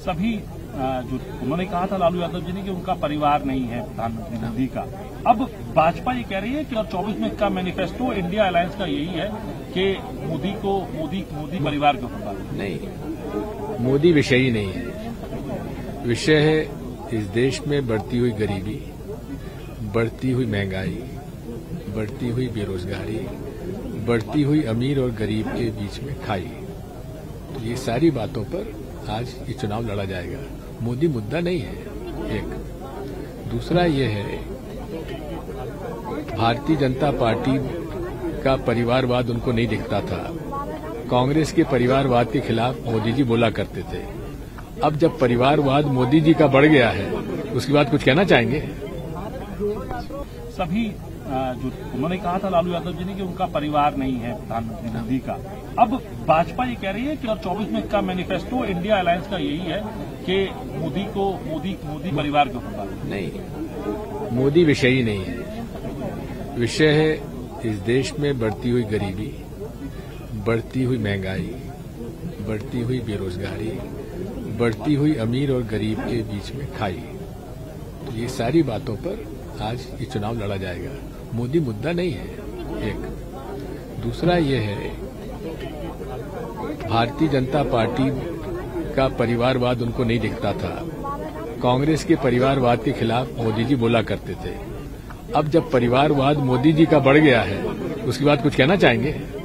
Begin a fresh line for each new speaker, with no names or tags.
सभी जो उन्होंने कहा था लालू यादव जी ने कि उनका परिवार नहीं है प्रधानमंत्री मोदी का। अब भाजपा ये कह रही है कि 24 में का मैनिफेस्टो इंडिया अलायंस का यही है कि मोदी परिवार को होगा।
नहीं, मोदी विषय ही नहीं है। विषय है इस देश में बढ़ती हुई गरीबी, बढ़ती हुई महंगाई, बढ़ती हुई बेरोजगारी, बढ़ती हुई अमीर और गरीब के बीच में खाई। तो ये सारी बातों पर आज ये चुनाव लड़ा जाएगा। मोदी मुद्दा नहीं है। एक दूसरा ये है, भारतीय जनता पार्टी का परिवारवाद उनको नहीं दिखता था। कांग्रेस के परिवारवाद के खिलाफ मोदी जी बोला करते थे। अब जब परिवारवाद मोदी जी का बढ़ गया है, उसके बाद कुछ कहना चाहेंगे?
सभी जो उन्होंने कहा था लालू यादव जी ने कि उनका परिवार नहीं है प्रधानमंत्री मोदी का। अब भाजपा ये कह रही है कि 24 में का मैनिफेस्टो इंडिया अलायंस का यही है कि मोदी परिवार को होगा।
नहीं, मोदी विषय ही नहीं है। विषय है इस देश में बढ़ती हुई गरीबी, बढ़ती हुई महंगाई, बढ़ती हुई बेरोजगारी, बढ़ती हुई अमीर और गरीब के बीच में खाई। तो ये सारी बातों पर आज ये चुनाव लड़ा जाएगा। मोदी मुद्दा नहीं है। एक दूसरा ये है, भारतीय जनता पार्टी का परिवारवाद उनको नहीं दिखता था। कांग्रेस के परिवारवाद के खिलाफ मोदी जी बोला करते थे। अब जब परिवारवाद मोदी जी का बढ़ गया है, उसके बाद कुछ कहना चाहेंगे?